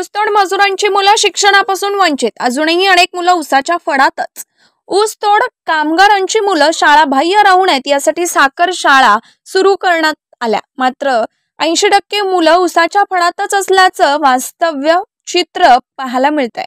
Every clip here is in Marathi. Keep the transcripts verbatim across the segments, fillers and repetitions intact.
ऊसतोड मजुरांची मुलं शिक्षणापासून वंचित, अजूनही अनेक मुलं ऊसाच्या फडातच। ऊसतोड कामगारांची मुलं शाळा बाह्य राहू नयेत यासाठी साखर शाळा सुरू करण्यात आल्या, मात्र ऐंशी टक्के मुलं ऊसाच्या फडातच असल्याचं वास्तव्य चित्र पाहायला मिळतंय।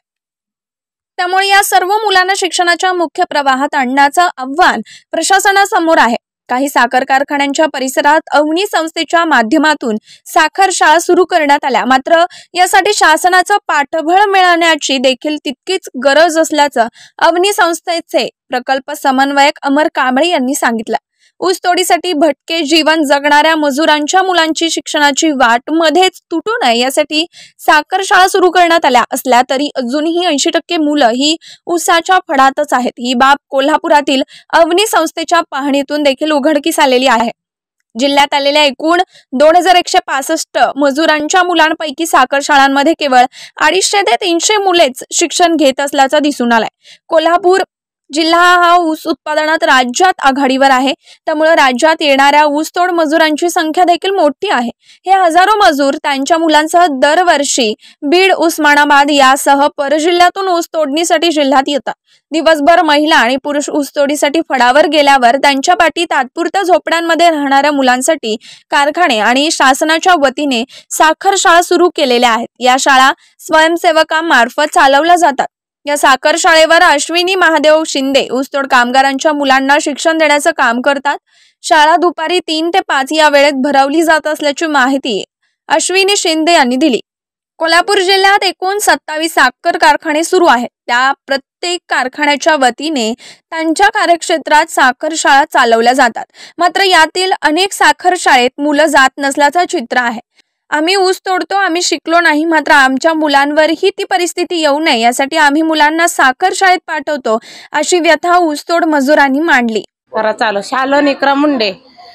त्यामुळे या सर्व मुलांना शिक्षणाच्या मुख्य प्रवाहात आणण्याचं आव्हान प्रशासनासमोर आहे। काही साखर कारखान्यांच्या परिसरात अवनी संस्थेच्या माध्यमातून साखर शाळा सुरू करण्यात आल्या, मात्र यासाठी शासनाचं पाठबळ मिळण्याची देखील तितकीच गरज असल्याचं अवनी संस्थेचे प्रकल्प समन्वयक अमर कांबळे यांनी सांगितलं। ऊसतोडीसाठी भटके जीवन जगणाऱ्या मजुरांच्या मुलांची शिक्षणाची वाट मध्येच तुटू नये यासाठी साखर शाळा सुरू करण्यात आल्या असल्या तरी अजूनही ऐंशी टक्के मुलं ही ऊसाच्या फडातच आहेत। ही बाब कोल्हापुरातील अवनी संस्थेच्या पाहणीतून देखील उघडकीस आलेली आहे। जिल्ह्यात आलेल्या एकूण दोन हजार एकशे पासष्ट मजुरांच्या मुलांपैकी साखर शाळांमध्ये केवळ अडीचशे ते तीनशे मुलेच शिक्षण घेत असल्याचं दिसून आलंय। कोल्हापूर जिल्हा हा ऊस उत्पादनात राज्यात आघाडीवर आहे, त्यामुळे राज्यात येणाऱ्या ऊसतोड मजुरांची संख्या देखील मोठी आहे। हे हजारो मजूर त्यांच्या मुलांसह दरवर्षी बीड, उस्मानाबाद यासह परजिल्ह्यातून ऊस तोडणीसाठी जिल्ह्यात येतात। दिवसभर महिला आणि पुरुष ऊसतोडीसाठी फडावर गेल्यावर त्यांच्या पाठी तात्पुरत्या झोपड्यांमध्ये राहणाऱ्या मुलांसाठी कारखाने आणि शासनाच्या वतीने साखर शाळा सुरू केलेल्या आहेत। या शाळा स्वयंसेवकांमार्फत चालवल्या जातात। या साखर शाळेवर अश्विनी महादेव शिंदे ऊसतोड कामगारांच्या मुलांना शिक्षण देण्याचं काम करतात। शाळा दुपारी तीन ते पाच या वेळेत भरवली जात असल्याची माहिती अश्विनी शिंदे यांनी दिली। कोल्हापूर जिल्ह्यात एकूण सत्तावीस साखर कारखाने सुरू आहेत। त्या प्रत्येक कारखान्याच्या वतीने त्यांच्या कार्यक्षेत्रात साखर शाळा चालवल्या जातात, मात्र यातील अनेक साखर शाळेत मुलं जात नसल्याचं चित्र आहे। आम्ही ऊस तोडतो, आम्ही शिकलो नाही, मात्र आमच्या मुलांवरही ती परिस्थिती येऊ नये यासाठी आम्ही मुलांना साखर शाळेत पाठवतो, अशी व्यथा ऊसतोड मजुरांनी मांडली। करा चालू शालन इकरा मुंडे,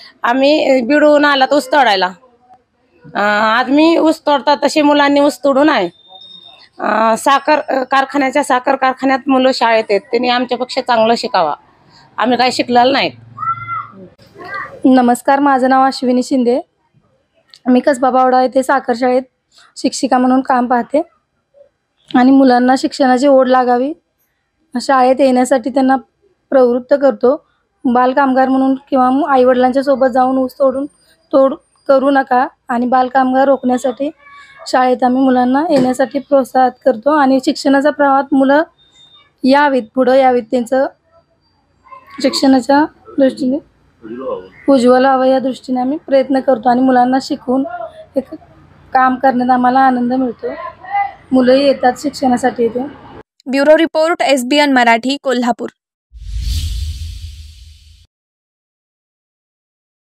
आम्ही बिडून आलात ऊस तोडायला। आज मी ऊस तोडतात तशी मुलांनी ऊस तोडून आहे। साखर कारखान्याच्या साखर कारखान्यात मुलं शाळेत आहेत, त्यांनी आमच्यापेक्षा चांगलं शिकावा, आम्ही काही शिकलेलं नाही। नमस्कार, माझं नाव अश्विनी शिंदे, मी कसबा बावडा येथे साखर शाळेत शिक्षिका म्हणून काम पाहते आणि मुलांना शिक्षणाची ओढ लागावी शाळेत येण्यासाठी त्यांना प्रवृत्त करतो। बालकामगार म्हणून किंवा आईवडिलांच्या सोबत जाऊन ऊस तोडून तोड करू नका आणि बालकामगार रोखण्यासाठी शाळेत आम्ही मुलांना येण्यासाठी प्रोत्साहित करतो आणि शिक्षणाच्या प्रवाहात मुलं यावीत, पुढं यावीत, त्यांचं शिक्षणाच्या दृष्टीने उज्ज्वल व्हावं या दृष्टीने आम्ही प्रयत्न करतो आणि मुलांना शिकवून एक काम करण्यात आम्हाला आनंद मिळतो। मुलंही येतात शिक्षणासाठी इथे। Bureau report, S B N Marathi, Kolhapur.